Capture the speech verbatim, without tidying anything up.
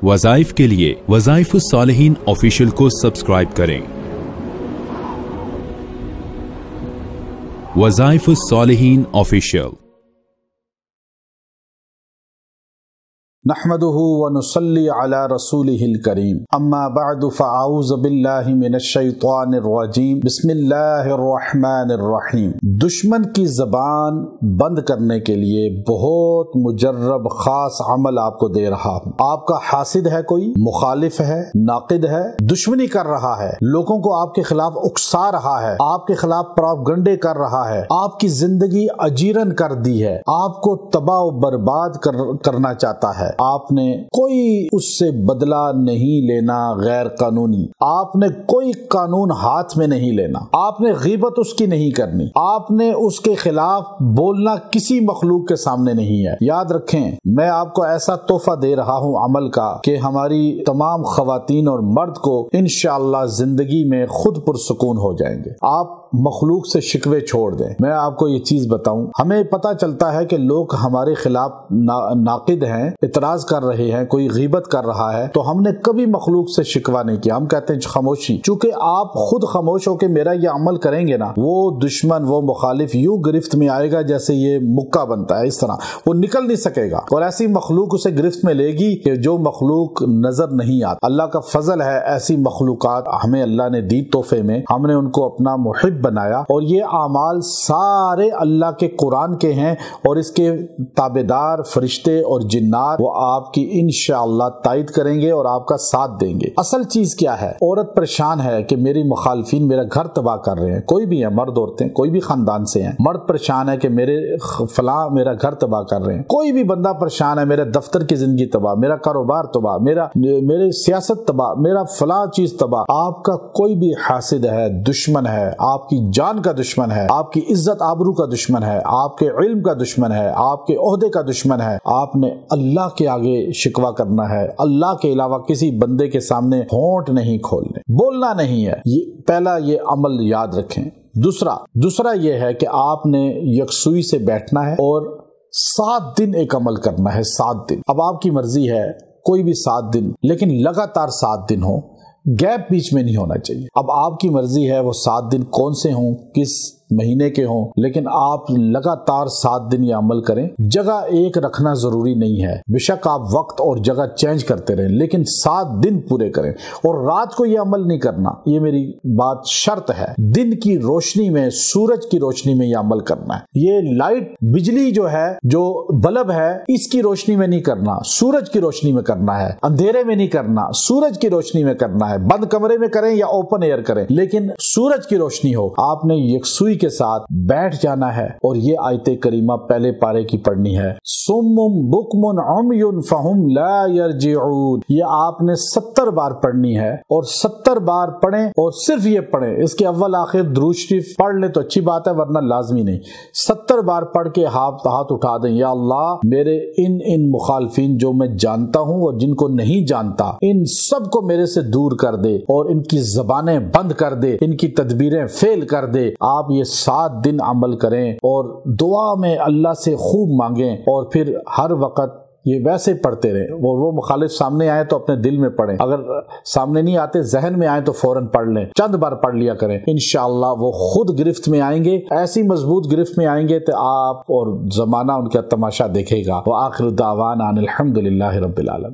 وظائف کے لیے وظائف الصالحین آفیشیل کو سبسکرائب کریں۔ وظائف الصالحین آفیشیل۔ نحمده ونصلي على رسوله الكريم اما بعد فاعوذ بالله من الشیطان الرجیم بسم اللہ الرحمن الرحیم۔ دشمن کی زبان بند کرنے کے لیے بہت مجرب خاص عمل آپ کو دے رہا ہوں۔ آپ کا حاسد ہے، کوئی مخالف ہے، ناقد ہے، دشمنی کر رہا ہے، لوگوں کو آپ کے خلاف اکسا رہا ہے، آپ کے خلاف پروپیگنڈے کر رہا ہے، آپ کی زندگی اجیرن کر دی ہے، آپ کو تباہ و برباد کر کرنا چاہتا ہے، آپ نے کوئی اس سے بدلہ نہیں لینا غیر قانونی، آپ نے کوئی قانون ہاتھ میں نہیں لینا، آپ نے غیبت اس کی نہیں کرنی، آپ نے اس کے خلاف بولنا کسی مخلوق کے سامنے نہیں ہے۔ یاد رکھیں، میں آپ کو ایسا تحفہ دے رہا ہوں عمل کا کہ ہماری تمام خواتین اور مرد کو انشاءاللہ زندگی میں خود پرسکون ہو جائیں گے۔ آپ مخلوق سے شکوے چھوڑ دیں۔ میں آپ کو یہ چیز بتاؤں، ہمیں پتہ چلتا ہے کہ لوگ ہمارے خلاف ناقد ہیں، اعتراض کر رہے ہیں، کوئی غیبت کر رہا ہے، تو ہم نے کبھی مخلوق سے شکوہ نہیں کیا، ہم کہتے ہیں خاموشی۔ چونکہ آپ خود خاموش ہو کے میرا یہ عمل کریں گے نا، وہ دشمن، وہ مخالف یوں گرفت میں آئے گا جیسے یہ مکہ بنتا ہے، اس طرح وہ نکل نہیں سکے گا، اور ایسی مخلوق اسے گرفت میں لے گی کہ جو مخلوق نظر نہیں آتا۔ اللہ کا فضل ہے، ایسی مخلوقات ہمیں اللہ نے دی تحفے میں، ہم نے ان کو اپنا محب بنایا، اور یہ اعمال سارے اللہ کے قرآن کے ہیں، اور اس کے تابعدار فرشتے اور جنات وہ آپ کی انشاءاللہ تائید کریں گے اور آپ کا ساتھ دیں گے۔ اصل چیز کیا ہے؟ عورت پریشان ہے کہ میری مخالفین میرا گھر تباہ کر رہے ہیں، کوئی بھی ہے، مرد عورتیں کوئی بھی خاندان سے ہیں، مرد پریشان ہے کہ میرے فلاں میرا گھر تباہ کر رہے ہیں، کوئی بھی بندہ پریشان ہے، میرے دفتر کی زندگی تباہ، میرا کاروبار تباہ، میرا میرے سیاست تباہ، میرا فلاں چیز تباہ۔ آپ کا کوئی بھی حاسد ہے، دشمن ہے، آپ کی جان کا دشمن ہے، آپ کی عزت آبرو کا دشمن ہے، آپ کے علم کا دشمن ہے، آپ کے عہدے کا دشمن ہے، آپ نے اللہ کے آگے شکوہ کرنا ہے، اللہ کے علاوہ کسی بندے کے سامنے ہونٹ نہیں کھولنے، بولنا نہیں ہے۔ یہ پہلا یہ عمل یاد رکھیں۔ دوسرا دوسرا یہ ہے کہ آپ نے یکسوئی سے بیٹھنا ہے اور سات دن ایک عمل کرنا ہے، سات دن۔ اب آپ کی مرضی ہے، کوئی بھی سات دن، لیکن لگاتار سات دن ہو، گیپ بیچ میں نہیں ہونا چاہیے۔ اب آپ کی مرضی ہے وہ سات دن کون سے ہوں، کس مہینے کے ہوں، لیکن آپ لگاتار سات دن یہ عمل کریں۔ جگہ ایک رکھنا ضروری نہیں ہے، بے شک آپ وقت اور جگہ چینج کرتے رہیں، لیکن سات دن پورے کریں، اور رات کو یہ عمل نہیں کرنا، یہ میری بات شرط ہے۔ دن کی روشنی میں، سورج کی روشنی میں یہ عمل کرنا ہے۔ یہ لائٹ بجلی جو ہے، جو بلب ہے، اس کی روشنی میں نہیں کرنا، سورج کی روشنی میں کرنا ہے۔ اندھیرے میں نہیں کرنا، سورج کی روشنی میں کرنا ہے۔ بند کمرے میں کریں یا اوپن ایئر کریں، لیکن سورج کی روشنی ہو۔ آپ نے یکسوئی کے ساتھ بیٹھ جانا ہے، اور یہ آیت کریمہ پہلے پارے کی پڑھنی ہے، صم بکم عمی فہم لا یرجعون۔ یہ آپ نے ستر بار پڑھنی ہے، اور ستر بار پڑھیں، اور صرف یہ پڑھیں، اس کے اول آخر درود شریف پڑھ لیں تو اچھی بات ہے، ورنہ لازمی نہیں۔ ستر بار پڑھ کے ہاتھ ہاتھ اٹھا دیں، یا اللہ میرے ان ان مخالفین جو میں جانتا ہوں اور جن کو نہیں جانتا، ان سب کو میرے سے دور کر دے، اور ان کی زبانیں بند کر دے، ان کی تدبیریں فیل کر دے۔ آپ یہ سات دن عمل کریں، اور دعا میں اللہ سے خوب مانگیں، اور پھر ہر وقت یہ ویسے پڑھتے رہیں۔ وہ وہ مخالف سامنے آئے تو اپنے دل میں پڑھیں، اگر سامنے نہیں آتے ذہن میں آئے تو فوراً پڑھ لیں، چند بار پڑھ لیا کریں، انشاءاللہ وہ خود گرفت میں آئیں گے، ایسی مضبوط گرفت میں آئیں گے کہ آپ اور زمانہ ان کا تماشا دیکھے گا۔ وآخر دعوانا ان الحمد للہ رب العالمین۔